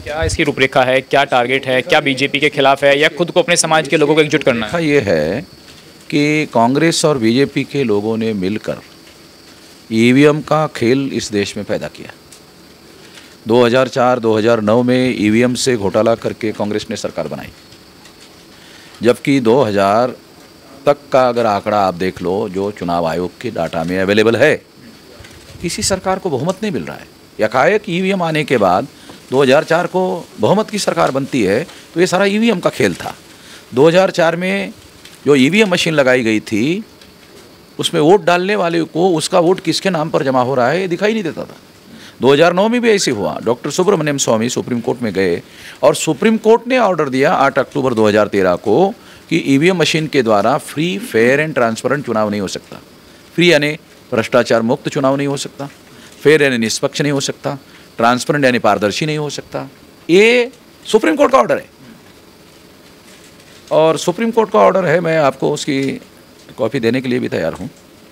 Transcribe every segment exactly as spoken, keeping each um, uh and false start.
क्या इसकी रूपरेखा है, क्या टारगेट है, क्या बीजेपी के खिलाफ है या खुद को अपने समाज के लोगों को एकजुट करना है? ये है कि कांग्रेस और बीजेपी के लोगों ने मिलकर ईवीएम का खेल इस देश में पैदा किया। दो हज़ार चार दो हज़ार नौ में ईवीएम से घोटाला करके कांग्रेस ने सरकार बनाई, जबकि दो हज़ार तक का अगर आंकड़ा आप देख लो जो चुनाव आयोग के डाटा में अवेलेबल है, किसी सरकार को बहुमत नहीं मिल रहा है। एकाएक ईवीएम आने के बाद दो हज़ार चार को बहुमत की सरकार बनती है, तो ये सारा ईवीएम का खेल था। दो हज़ार चार में जो ईवीएम मशीन लगाई गई थी, उसमें वोट डालने वाले को उसका वोट किसके नाम पर जमा हो रहा है ये दिखाई नहीं देता था। दो हज़ार नौ में भी ऐसे हुआ। Doctor Subramaniam Swamy supreme court में गए और सुप्रीम कोर्ट ने ऑर्डर दिया आठ अक्टूबर दो हज़ार तेरह को कि ईवीएम मशीन के द्वारा फ्री, फेयर एंड ट्रांसपेरेंट चुनाव नहीं हो सकता। फ्री यानी भ्रष्टाचार मुक्त चुनाव नहीं हो सकता, फेयर यानी निष्पक्ष नहीं हो सकता, ट्रांसपेरेंट यानी पारदर्शी नहीं हो सकता। ये सुप्रीम कोर्ट का ऑर्डर है और सुप्रीम कोर्ट का ऑर्डर है। मैं आपको उसकी कॉपी देने के लिए भी तैयार हूँ।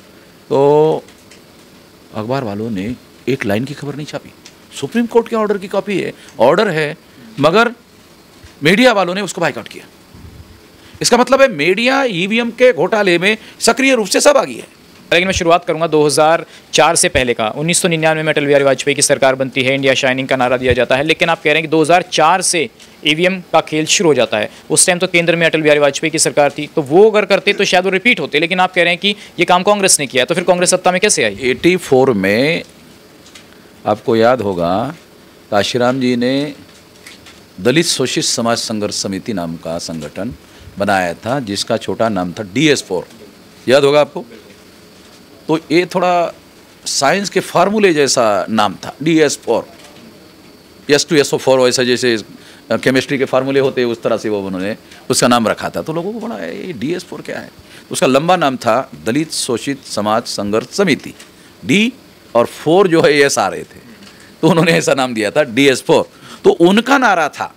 तो अखबार वालों ने एक लाइन की खबर नहीं छापी, सुप्रीम कोर्ट के ऑर्डर की कॉपी है, ऑर्डर है, मगर मीडिया वालों ने उसको बायकॉट किया। इसका मतलब है मीडिया ईवीएम के घोटाले में सक्रिय रूप से सहभागी है। लेकिन मैं शुरुआत करूंगा दो हज़ार चार से पहले का। उन्नीस सौ निन्यानवे में अटल बिहारी वाजपेयी की सरकार बनती है, इंडिया शाइनिंग का नारा दिया जाता है, लेकिन आप कह रहे हैं कि दो हज़ार चार से ईवीएम का खेल शुरू हो जाता है। उस टाइम तो केंद्र में अटल बिहारी वाजपेयी की सरकार थी, तो वो अगर करते तो शायद वो रिपीट होते, लेकिन आप कह रहे हैं कि ये काम कांग्रेस ने किया, तो फिर कांग्रेस सत्ता में कैसे आई? चौरासी में आपको याद होगा काशीराम जी ने दलित शोषित समाज संघर्ष समिति नाम का संगठन बनाया था, जिसका छोटा नाम था डी एस फोर, याद होगा आपको। तो ये थोड़ा साइंस के फार्मूले जैसा नाम था, D S four, S two S O four, वैसा जैसे केमिस्ट्री के फार्मूले होते हैं उस तरह से वो उन्होंने उसका नाम रखा था। तो लोगों को बड़ा ये डी एस फोर क्या है, उसका लंबा नाम था दलित शोषित समाज संघर्ष समिति। डी और फोर जो है एस आ रहे थे, तो उन्होंने ऐसा नाम दिया था डी एस फोर। तो उनका नारा था,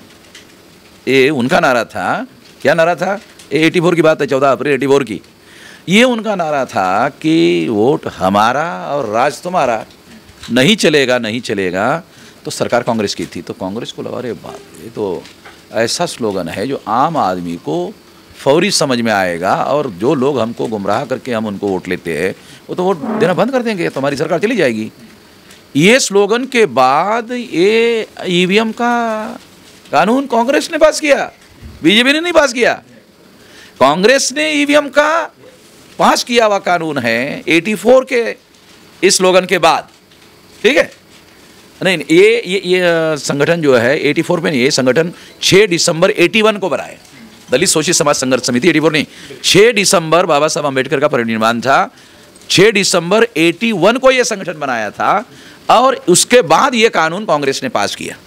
ये उनका नारा था, क्या नारा था? एटी फोर की बात है, चौदह अप्रैल एटी फोर की। ये उनका नारा था कि वोट हमारा और राज तुम्हारा, नहीं चलेगा नहीं चलेगा। तो सरकार कांग्रेस की थी, तो कांग्रेस को लगा अरे बाप, ये तो ऐसा स्लोगन है जो आम आदमी को फौरी समझ में आएगा, और जो लोग हमको गुमराह करके हम उनको वोट लेते हैं वो तो वोट देना बंद कर देंगे, तो हमारी सरकार चली जाएगी। ये स्लोगन के बाद ये ईवीएम का कानून कांग्रेस ने पास किया, बीजेपी ने नहीं पास किया। कांग्रेस ने ईवीएम का पास किया हुआ कानून है चौरासी के इस स्लोगन के बाद, ठीक है। नहीं, ये ये ये संगठन जो है चौरासी में, ये संगठन छह दिसंबर इक्यासी को बनाया, दलित शोषित समाज संघर्ष समिति। चौरासी नहीं, छह दिसंबर बाबा साहब अम्बेडकर का परिनिर्वाण था, छह दिसंबर इक्यासी को ये संगठन बनाया था, और उसके बाद ये कानून कांग्रेस ने पास किया।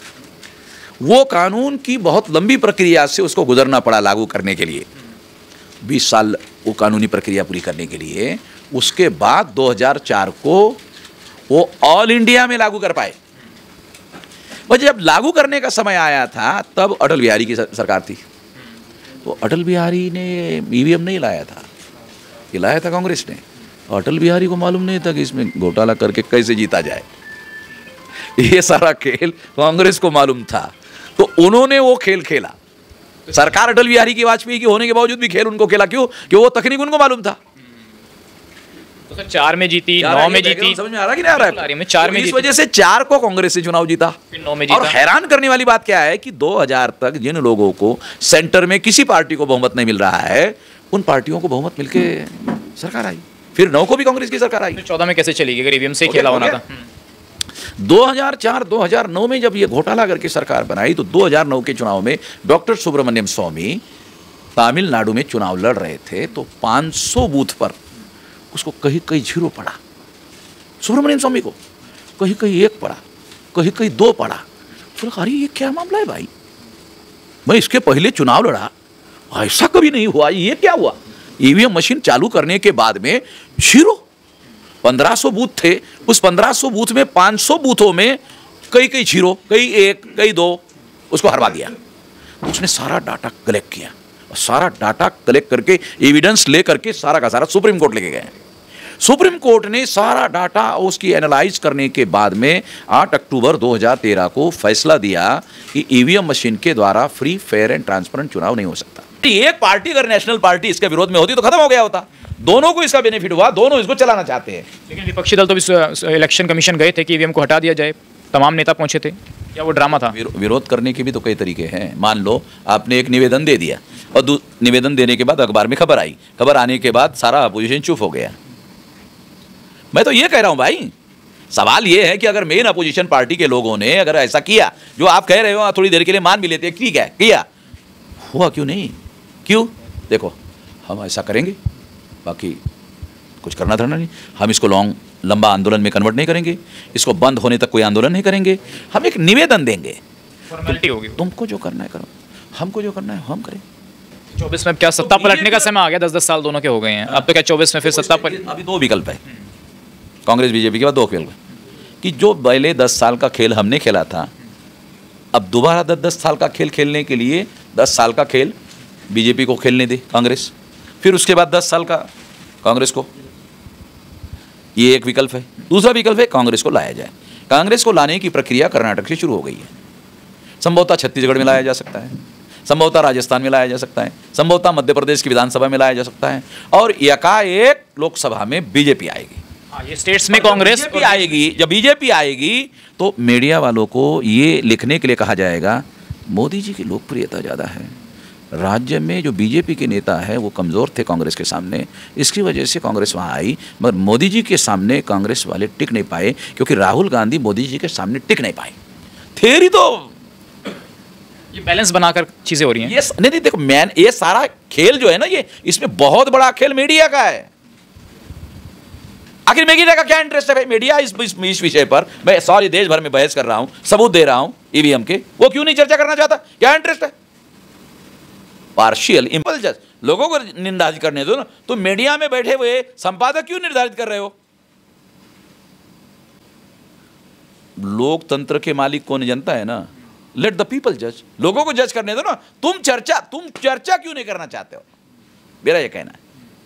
वो कानून की बहुत लंबी प्रक्रिया से उसको गुजरना पड़ा लागू करने के लिए, बीस साल वो कानूनी प्रक्रिया पूरी करने के लिए। उसके बाद दो हज़ार चार को वो ऑल इंडिया में लागू कर पाए। और जब लागू करने का समय आया था तब अटल बिहारी की सरकार थी, तो अटल बिहारी ने ईवीएम नहीं लाया था, ये लाया था कांग्रेस ने। अटल बिहारी को मालूम नहीं था कि इसमें घोटाला करके कैसे जीता जाए, ये सारा खेल कांग्रेस को मालूम था, तो उन्होंने वो खेल खेला। सरकार अटल बिहारी की वाजपेयी की होने के बावजूद भी खेल उनको खेला, क्यों? कि वो तकनीक उनको मालूम था। तो सर चार में जीती, नौ में जीती, समझ में आ रहा कि नहीं आ रहा है? चार में इस वजह से चार को कांग्रेस से चुनाव जीता, फिर नौ में जीता। और हैरान करने वाली बात क्या है कि दो हज़ार तक जिन लोगों को सेंटर में किसी पार्टी को बहुमत नहीं मिल रहा है, उन पार्टियों को बहुमत मिलके सरकार आई। फिर नौ को भी कांग्रेस की सरकार आई। चौदह में कैसे चलेगी अगर ईवीएम से खेला होना था? दो हज़ार चार दो हज़ार नौ में जब ये घोटाला करके सरकार बनाई, तो दो हज़ार नौ के चुनाव में डॉक्टर सुब्रमण्यम स्वामी तमिलनाडु में चुनाव लड़ रहे थे, तो पाँच सौ बूथ पर उसको कहीं कहीं जीरो पड़ा, सुब्रमण्यम स्वामी को कहीं कहीं एक पड़ा, कहीं कहीं दो पड़ा। तो अरे ये क्या मामला है भाई, मैं इसके पहले चुनाव लड़ा, ऐसा कभी नहीं हुआ, ये क्या हुआ? ईवीएम मशीन चालू करने के बाद में जीरो, पंद्रह सौ बूथ थे, उस पंद्रह सौ बूथ में पाँच सौ बूथों में कई कई जीरो, कई एक, कई दो, उसको हरवा दिया। उसने सारा डाटा कलेक्ट किया, और सारा डाटा कलेक्ट करके एविडेंस ले करके सारा का सारा सुप्रीम कोर्ट लेके गए। सुप्रीम कोर्ट ने सारा डाटा उसकी एनालाइज करने के बाद में आठ अक्टूबर दो हज़ार तेरह को फैसला दिया कि ईवीएम मशीन के द्वारा फ्री, फेयर एंड ट्रांसपेरेंट चुनाव नहीं हो सकता। एक पार्टी अगर नेशनल पार्टी इसके विरोध में होती तो खत्म हो गया होता। दोनों को इसका बेनिफिट हुआ, दोनों इसको चलाना चाहते हैं। लेकिन विपक्षी दल तो भी इलेक्शन कमीशन गए थे कि ईवीएम को हटा दिया जाए, तमाम नेता पहुंचे थे, क्या वो ड्रामा था? विरोध करने के भी तो कई तरीके हैं। मान लो आपने एक निवेदन दे दिया और निवेदन देने के बाद अखबार में खबर आई, खबर आने के बाद सारा अपोजिशन चुप हो गया। मैं तो ये कह रहा हूं भाई, सवाल ये है कि अगर मेन अपोजिशन पार्टी के लोगों ने अगर ऐसा किया जो आप कह रहे हो, थोड़ी देर के लिए मान भी लेते हैं, ठीक है किया, हुआ क्यों नहीं? क्यों? देखो हम ऐसा करेंगे, बाकी कुछ करना धरना नहीं, हम इसको लॉन्ग लंबा आंदोलन में कन्वर्ट नहीं करेंगे, इसको बंद होने तक कोई आंदोलन नहीं करेंगे, हम एक निवेदन देंगे, फॉर्मेलिटी होगी। तुमको जो करना है करो, हमको जो करना है हम करें। चौबीस में क्या सत्ता पलटने का समय आ गया? दस दस साल दोनों के हो गए हैं, अब तो क्या चौबीस में फिर सत्ता पर? अभी दो विकल्प है, कांग्रेस बीजेपी के बाद दो विकल्प है कि जो पहले दस साल का खेल हमने खेला था, अब दोबारा दस दस साल का खेल खेलने के लिए दस साल का खेल बीजेपी को खेलने दे कांग्रेस, फिर उसके बाद दस साल का कांग्रेस को, ये एक विकल्प है। दूसरा विकल्प है कांग्रेस को लाया जाए। कांग्रेस को लाने की प्रक्रिया कर्नाटक से शुरू हो गई है, संभवतः छत्तीसगढ़ में लाया जा सकता है, संभवतः राजस्थान में लाया जा सकता है, संभवतः मध्य प्रदेश की विधानसभा में लाया जा सकता है, और एकाएक लोकसभा में बीजेपी आएगी। ये स्टेट्स में कांग्रेस भी आएगी। जब बीजेपी आएगी तो मीडिया वालों को ये लिखने के लिए कहा जाएगा मोदी जी की लोकप्रियता ज़्यादा है, राज्य में जो बीजेपी के नेता है वो कमज़ोर थे कांग्रेस के सामने, इसकी वजह से कांग्रेस वहाँ आई, मगर मोदी जी के सामने कांग्रेस वाले टिक नहीं पाए क्योंकि राहुल गांधी मोदी जी के सामने टिक नहीं पाए। थियरी तो ये बैलेंस बनाकर चीज़ें हो रही हैं। ये नहीं नहीं देखो मैन, ये सारा खेल जो है ना, ये इसमें बहुत बड़ा खेल मीडिया का है। आखिर मीडिया का क्या इंटरेस्ट है भाई? मीडिया इस इस, इस विषय पर मैं सॉरी देश भर में बहस कर रहा हूं, सबूत दे रहा हूं ईवीएम के, वो क्यों नहीं चर्चा करना चाहता? क्या इंटरेस्ट है? पार्शियल इंपल्स, लोगों को निर्धारित करने दो ना, तो मीडिया में बैठे हुए संपादक क्यों निर्धारित कर रहे हो? लोकतंत्र के मालिक कौन? जनता है ना। लेट द पीपल जज, लोगों को जज करने दो ना। तुम चर्चा तुम चर्चा क्यों नहीं करना चाहते हो? मेरा ये कहना है।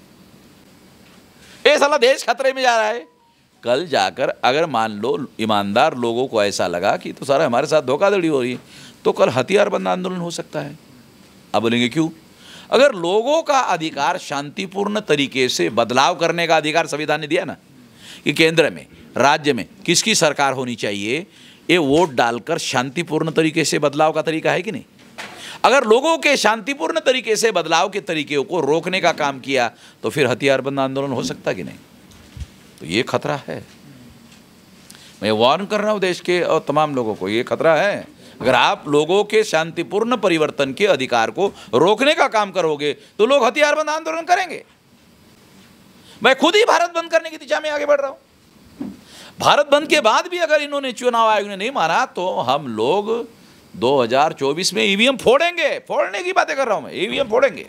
ये साला देश खतरे में जा रहा है। कल जाकर अगर मान लो ईमानदार लोगों को ऐसा लगा कि तो सारा हमारे साथ धोखाधड़ी हो रही है, तो कल हथियारबंद आंदोलन हो सकता है। अब बोलेंगे क्यों? अगर लोगों का अधिकार शांतिपूर्ण तरीके से बदलाव करने का अधिकार संविधान ने दिया ना, कि केंद्र में राज्य में किसकी सरकार होनी चाहिए, ये वोट डालकर शांतिपूर्ण तरीके से बदलाव का तरीका है कि नहीं? अगर लोगों के शांतिपूर्ण तरीके से बदलाव के तरीके को रोकने का काम किया तो फिर हथियारबंद आंदोलन हो सकता कि नहीं? तो ये खतरा है। मैं वार्न कर रहा हूँ देश के और तमाम लोगों को, ये खतरा है। अगर आप लोगों के शांतिपूर्ण परिवर्तन के अधिकार को रोकने का काम करोगे तो लोग हथियारबंद आंदोलन करेंगे। मैं खुद ही भारत बंद करने की दिशा में आगे बढ़ रहा हूं। भारत बंद के बाद भी अगर इन्होंने चुनाव आयोग ने नहीं माना तो हम लोग दो हज़ार चौबीस में ईवीएम फोड़ेंगे। फोड़ने की बातें कर रहा हूं मैं, ईवीएम फोड़ेंगे।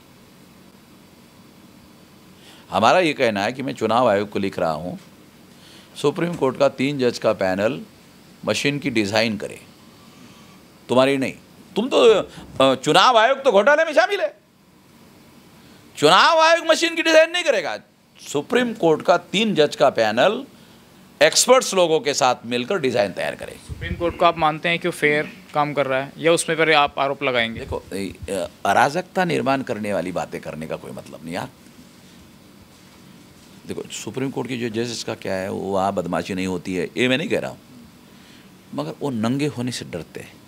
हमारा ये कहना है कि मैं चुनाव आयोग को लिख रहा हूं, सुप्रीम कोर्ट का तीन जज का पैनल मशीन की डिज़ाइन करे, तुम्हारी नहीं। तुम तो चुनाव आयोग तो घोटाले में शामिल है। चुनाव आयोग मशीन की डिज़ाइन नहीं करेगा। सुप्रीम कोर्ट का तीन जज का पैनल एक्सपर्ट्स लोगों के साथ मिलकर डिज़ाइन तैयार करे। सुप्रीम कोर्ट को आप मानते हैं कि वो फेयर काम कर रहा है, या उसमें पर आप आरोप लगाएंगे? देखो, अराजकता निर्माण करने वाली बातें करने का कोई मतलब नहीं यार। देखो, सुप्रीम कोर्ट की जो जजेस का क्या है, वो वहाँ बदमाशी नहीं होती है, ये मैं नहीं कह रहा हूँ, मगर वो नंगे होने से डरते हैं।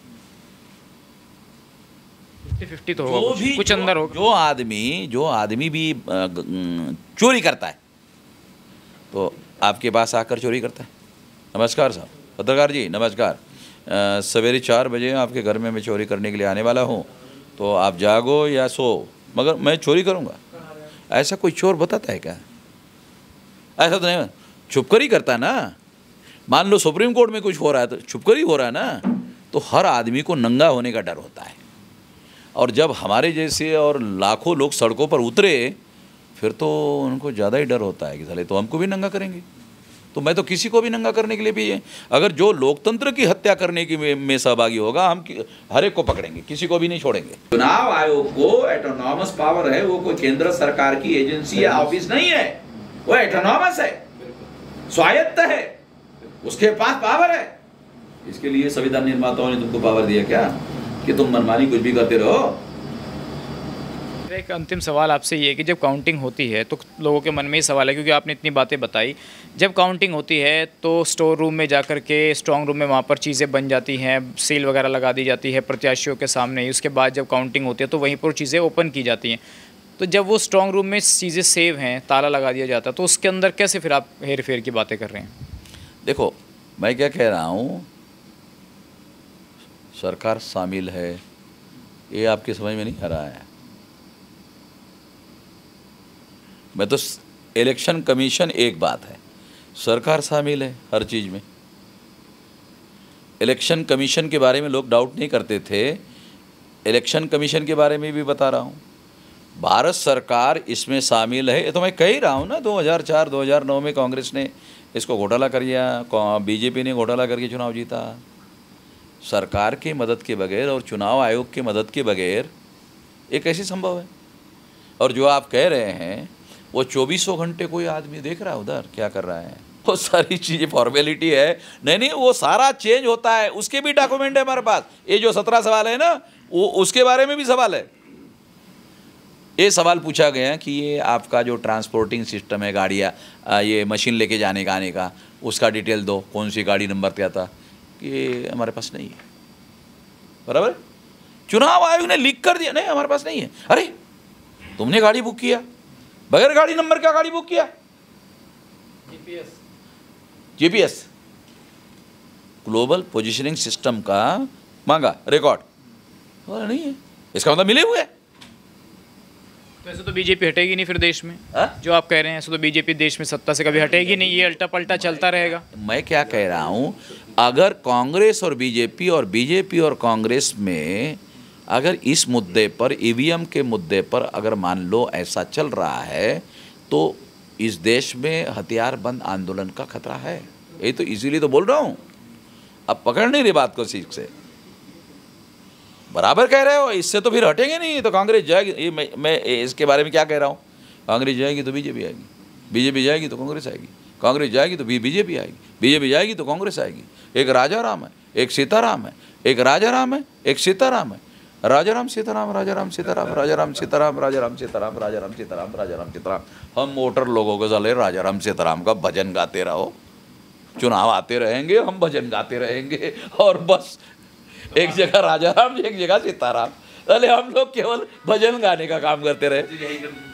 फिफ्टी तो होगा, कुछ, कुछ अंदर होगा। जो आदमी जो आदमी भी चोरी करता है तो आपके पास आकर चोरी करता है। नमस्कार साहब, पत्रकार जी नमस्कार, सवेरे चार बजे आपके घर में मैं चोरी करने के लिए आने वाला हूँ, तो आप जागो या सो, मगर मैं चोरी करूँगा। ऐसा कोई चोर बताता है क्या? ऐसा तो नहीं, छुप कर ही करता है ना। मान लो सुप्रीम कोर्ट में कुछ हो रहा है तो छुप कर ही हो रहा है ना, तो हर आदमी को नंगा होने का डर होता है। और जब हमारे जैसे और लाखों लोग सड़कों पर उतरे फिर तो उनको ज़्यादा ही डर होता है कि साले तो हमको भी नंगा करेंगे। तो मैं तो किसी को भी नंगा करने के लिए भी है, अगर जो लोकतंत्र की हत्या करने की में, में सहभागी होगा, हम हर एक को पकड़ेंगे, किसी को भी नहीं छोड़ेंगे। चुनाव आयोग को ऑटोनॉमस पावर है, वो कोई केंद्र सरकार की एजेंसी या ऑफिस नहीं है। वो एटोनॉमस है, स्वायत्त है, उसके पास पावर है। इसके लिए संविधान निर्माताओं ने तुमको पावर दिया क्या कि तुम मनमानी कुछ भी करते रहो? एक अंतिम सवाल आपसे ये है कि जब काउंटिंग होती है तो लोगों के मन में ही सवाल है, क्योंकि आपने इतनी बातें बताई, जब काउंटिंग होती है तो स्टोर रूम में जाकर के, स्ट्रॉन्ग रूम में वहाँ पर चीज़ें बन जाती हैं, सील वगैरह लगा दी जाती है प्रत्याशियों के सामने ही। उसके बाद जब काउंटिंग होती है तो वहीं पर चीज़ें ओपन की जाती हैं। तो जब वो स्ट्रॉन्ग रूम में चीज़ें सेव हैं, ताला लगा दिया जाता है, तो उसके अंदर कैसे फिर आप हेर फेर की बातें कर रहे हैं? देखो, मैं क्या कह रहा हूँ, सरकार शामिल है, ये आपकी समझ में नहीं आ रहा है। मैं तो इलेक्शन कमीशन एक बात है, सरकार शामिल है हर चीज़ में। इलेक्शन कमीशन के बारे में लोग डाउट नहीं करते थे, इलेक्शन कमीशन के बारे में भी बता रहा हूँ, भारत सरकार इसमें शामिल है। ये तो मैं कह ही रहा हूँ ना, दो हज़ार चार दो हज़ार नौ में कांग्रेस ने इसको घोटाला कर दिया, बीजेपी ने घोटाला करके चुनाव जीता। सरकार की मदद के बगैर और चुनाव आयोग की मदद के बगैर ये कैसे संभव है? और जो आप कह रहे हैं वो चौबीसों घंटे कोई आदमी देख रहा है उधर क्या कर रहा है, वो सारी चीज़ें फॉर्मेलिटी है। नहीं नहीं, वो सारा चेंज होता है, उसके भी डॉक्यूमेंट है हमारे पास। ये जो सत्रह सवाल है ना, वो उसके बारे में भी सवाल है। ये सवाल पूछा गया कि ये आपका जो ट्रांसपोर्टिंग सिस्टम है, गाड़ियाँ, ये मशीन लेके जाने का आने का, उसका डिटेल दो, कौन सी गाड़ी नंबर क्या था, कि हमारे पास नहीं है। बराबर, चुनाव आयोग ने लिख कर दिया, नहीं हमारे पास नहीं है। अरे तुमने गाड़ी बुक किया, बगैर गाड़ी नंबर का गाड़ी बुक किया, GPS GPS global positioning system का मांगा रिकॉर्ड, नहीं है, इसका मतलब मिले हुए। तो ऐसे तो बीजेपी हटेगी नहीं फिर देश में। हा? जो आप कह रहे हैं, ऐसे तो बीजेपी देश में सत्ता से कभी हटेगी नहीं, ये अल्टा पल्टा चलता रहेगा। मैं क्या कह रहा हूँ, अगर कांग्रेस और बीजेपी और बीजेपी और कांग्रेस में अगर इस मुद्दे पर, ईवीएम के मुद्दे पर अगर मान लो ऐसा चल रहा है, तो इस देश में हथियार बंद आंदोलन का खतरा है। यही तो इसीलिए तो बोल रहा हूँ, अब पकड़ नहीं रही बात को सीख से। बराबर कह रहे हो, इससे तो फिर हटेंगे नहीं, तो कांग्रेस जाएगी। ये मैं मैं इसके बारे में क्या कह रहा हूँ, कांग्रेस जाएगी तो बीजेपी आएगी, बीजेपी जाएगी तो कांग्रेस आएगी, कांग्रेस जाएगी तो बीजेपी आएगी, बीजेपी जाएगी तो कांग्रेस आएगी। एक राजा राम है, एक सीताराम है, एक राजा राम है, एक सीताराम है, राजा राम सीताराम, राजा राम सीताराम, राजा राम सीताराम, राजा राम सीताराम, राजा राम सीताराम, राजा राम सीताराम। हम वोटर लोगों के साले राजा राम सीताराम का भजन गाते रहो, चुनाव आते रहेंगे, हम भजन गाते रहेंगे, और बस एक जगह राजा राम, एक जगह सीताराम, अरे हम लोग केवल भजन गाने का काम करते रहे।